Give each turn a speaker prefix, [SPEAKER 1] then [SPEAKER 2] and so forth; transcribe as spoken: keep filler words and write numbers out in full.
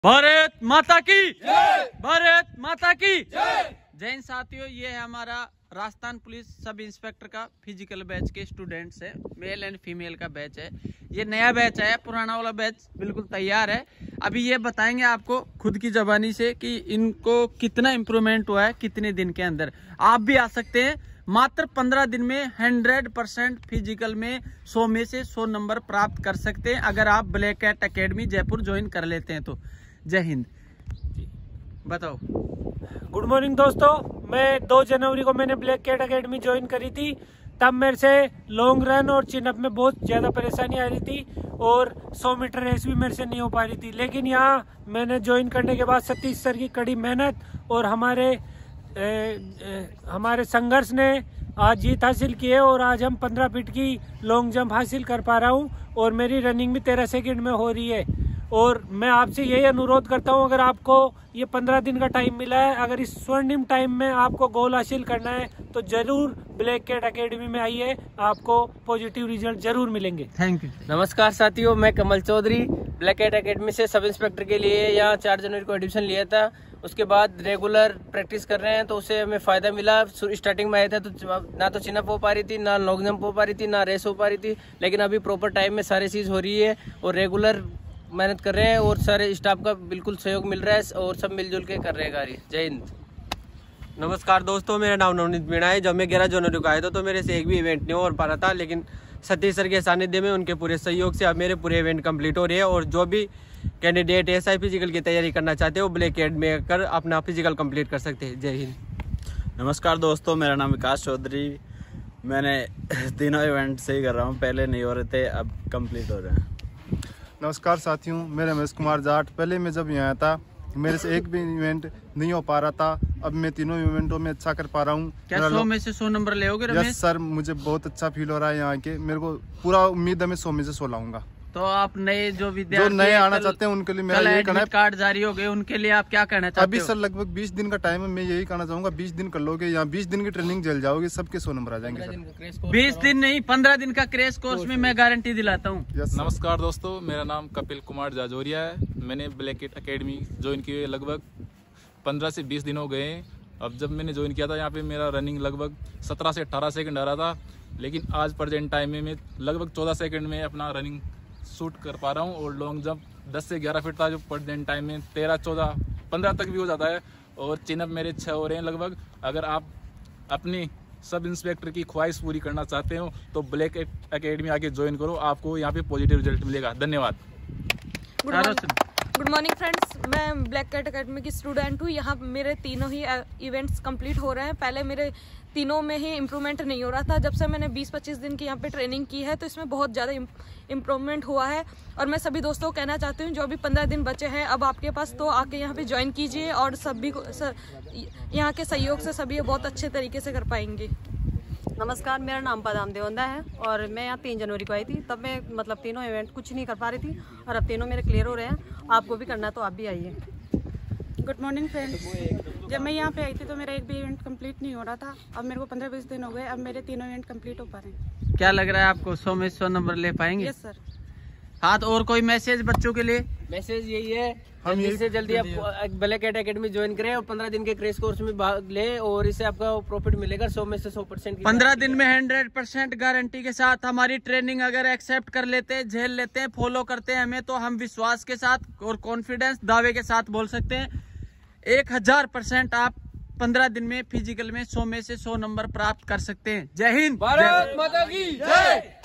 [SPEAKER 1] भारत माता की जय। भारत माता की जय। जैन साथियों, ये है हमारा राजस्थान पुलिस सब इंस्पेक्टर का फिजिकल बैच के स्टूडेंट्स है, मेल एंड फीमेल का बैच है। ये नया बैच है, पुराना वाला बैच बिल्कुल तैयार है। अभी ये बताएंगे आपको खुद की जबानी से कि इनको कितना इम्प्रूवमेंट हुआ है कितने दिन के अंदर। आप भी आ सकते हैं, मात्र पंद्रह दिन में हंड्रेड परसेंट फिजिकल में सौ में से सौ नंबर प्राप्त कर सकते हैं अगर आप Black Cat Academy Jaipur join कर लेते हैं तो। जय हिंद। बताओ।
[SPEAKER 2] गुड मॉर्निंग दोस्तों, मैं दो जनवरी को मैंने ब्लैक कैट एकेडमी ज्वाइन करी थी। तब मेरे से लॉन्ग रन और चिनअप में बहुत ज़्यादा परेशानी आ रही थी और सौ मीटर रेस भी मेरे से नहीं हो पा रही थी। लेकिन यहाँ मैंने ज्वाइन करने के बाद सतीश सर की कड़ी मेहनत और हमारे ए, ए, हमारे संघर्ष ने आज जीत हासिल की है और आज हम पंद्रह फीट की लॉन्ग जंप हासिल कर पा रहा हूँ और मेरी रनिंग भी तेरह सेकंड में हो रही है। और मैं आपसे यही अनुरोध करता हूं, अगर आपको ये पंद्रह दिन का टाइम मिला है, अगर इस स्वर्णिम टाइम में आपको गोल हासिल करना है तो जरूर ब्लैक कैट एकेडमी में आइए, आपको पॉजिटिव रिजल्ट जरूर मिलेंगे।
[SPEAKER 1] Thank you.
[SPEAKER 3] नमस्कार साथियों, मैं Kamal Chaudhary Black Cat Academy से सब इंस्पेक्टर के लिए यहाँ चार जनवरी को एडमिशन लिया था। उसके बाद रेगुलर प्रैक्टिस कर रहे हैं तो उससे हमें फायदा मिला। स्टार्टिंग में आए थे तो ना तो चिनअप हो पा रही थी, ना लॉन्ग जंप हो पा रही थी, ना रेस हो पा रही थी। लेकिन अभी प्रॉपर टाइम में सारी चीज़ हो रही है और रेगुलर मेहनत कर रहे हैं और सारे स्टाफ का बिल्कुल सहयोग मिल रहा है और सब मिलजुल के कर रहे हैं कार्य। जय हिंद।
[SPEAKER 4] नमस्कार दोस्तों, मेरा नाम नवनीत मीणा है। जब मैं ग्यारह जनवरी को आया था तो मेरे से एक भी इवेंट नहीं हो पा रहा था, लेकिन सतीश सर के सानिध्य में उनके पूरे सहयोग से अब मेरे पूरे इवेंट कंप्लीट हो रहे हैं और जो भी कैंडिडेट एस आई फिजिकल की तैयारी करना चाहते हैं वो ब्लैक कैट में आकर अपना फिजिकल कंप्लीट कर सकते हैं। जय हिंद।
[SPEAKER 5] नमस्कार दोस्तों, मेरा नाम विकास चौधरी। मैंने तीनों इवेंट सही कर रहा हूँ, पहले नहीं हो रहे थे, अब कंप्लीट हो रहे हैं।
[SPEAKER 6] नमस्कार साथियों, मेरा रमेश कुमार जाट। पहले मैं जब यहाँ आया था मेरे से एक भी इवेंट नहीं हो पा रहा था, अब मैं तीनों इवेंटों में अच्छा कर पा रहा हूँ।
[SPEAKER 1] क्या सौ में से सौ नंबर ले होगे रमेश?
[SPEAKER 6] यस सर, मुझे बहुत अच्छा फील हो रहा है यहाँ के। मेरे को पूरा उम्मीद है मैं सौ में से सौ लाऊंगा।
[SPEAKER 1] तो आप नए जो विद्यार्थी
[SPEAKER 6] जो नए आना चाहते हैं उनके लिए मेरा यही कहना है,
[SPEAKER 1] कार्ड जारी हो गए, उनके लिए आप क्या कहना चाहते
[SPEAKER 6] अभी
[SPEAKER 1] हो?
[SPEAKER 6] सर लगभग बीस दिन का टाइम है, मैं यही कहना चाहूंगा बीस दिन कर लोगे, यहाँ बीस दिन की ट्रेनिंग जल जाओगे, सबके सौ नंबर आ जाएंगे सर।
[SPEAKER 1] बीस दिन नहीं, पंद्रह दिन का क्रेश कोर्स में मैं गारंटी दिलाता हूँ।
[SPEAKER 7] नमस्कार दोस्तों, मेरा नाम कपिल कुमार जाजोरिया है। मैंने ब्लैक कैट एकेडमी ज्वाइन की लगभग पंद्रह से बीस दिन हो गए। अब जब मैंने ज्वाइन किया था यहाँ पे मेरा रनिंग लगभग सत्रह से अठारह सेकंड आ रहा था, लेकिन आज प्रेजेंट टाइम में मैं लगभग चौदह सेकंड में अपना रनिंग शूट कर पा रहा हूँ और लॉन्ग जंप दस से ग्यारह फीट था जो प्रेजेंट टाइम में तेरह चौदह पंद्रह तक भी हो जाता है और चिनअप मेरे छः हो रहे हैं लगभग। अगर आप अपनी सब इंस्पेक्टर की ख्वाहिश पूरी करना चाहते हो तो ब्लैक एकेडमी आके ज्वाइन करो, आपको यहाँ पे पॉजिटिव रिजल्ट मिलेगा। धन्यवाद।
[SPEAKER 8] गुड मॉर्निंग फ्रेंड्स, मैं ब्लैक कैट एकेडमी की स्टूडेंट हूँ। यहाँ मेरे तीनों ही इवेंट्स कंप्लीट हो रहे हैं। पहले मेरे तीनों में ही इम्प्रूवमेंट नहीं हो रहा था। जब से मैंने बीस पच्चीस दिन की यहाँ पे ट्रेनिंग की है तो इसमें बहुत ज़्यादा इम्प्रूवमेंट हुआ है और मैं सभी दोस्तों को कहना चाहती हूँ जो भी पंद्रह दिन बचे हैं अब आपके पास, तो आके यहाँ पे ज्वाइन कीजिए और सभी को यहाँ के सहयोग से सभी बहुत अच्छे तरीके से कर पाएंगे।
[SPEAKER 9] नमस्कार, मेरा नाम पदाम देवंदा है और मैं यहाँ तीन जनवरी को आई थी। तब मैं मतलब तीनों इवेंट कुछ नहीं कर पा रही थी और अब तीनों मेरे क्लियर हो रहे हैं। आपको भी करना है तो आप भी आइए।
[SPEAKER 10] गुड मॉर्निंग फ्रेंड्स, जब मैं यहाँ पे आई थी तो मेरा एक भी इवेंट कंप्लीट नहीं हो रहा था। अब मेरे को पंद्रह बीस दिन हो गए, अब मेरे तीनों इवेंट कंप्लीट हो पा रहे हैं।
[SPEAKER 1] क्या लग रहा है आपको सौ में सौ नंबर ले पाएंगे?
[SPEAKER 10] Yes sir.
[SPEAKER 1] हाँ, तो और कोई मैसेज बच्चों के लिए?
[SPEAKER 3] मैसेज यही है, जल्दी से जल्दी आप ब्लैक कैट एकेडमी ज्वाइन करें और पंद्रह दिन के क्रेश कोर्स में भाग ले और इससे आपका प्रॉफिट मिलेगा सौ में से सौ परसेंट।
[SPEAKER 1] पंद्रह दिन में हंड्रेड परसेंट गारंटी के साथ हमारी ट्रेनिंग अगर एक्सेप्ट कर लेते हैं, झेल लेते हैं, फॉलो करते हैं हमें, तो हम विश्वास के साथ और कॉन्फिडेंस दावे के साथ बोल सकते हैं एक हजार परसेंट आप पंद्रह दिन में फिजिकल में सौ में से सौ नंबर प्राप्त कर सकते हैं। जय हिंद।
[SPEAKER 3] भारत माता की जय।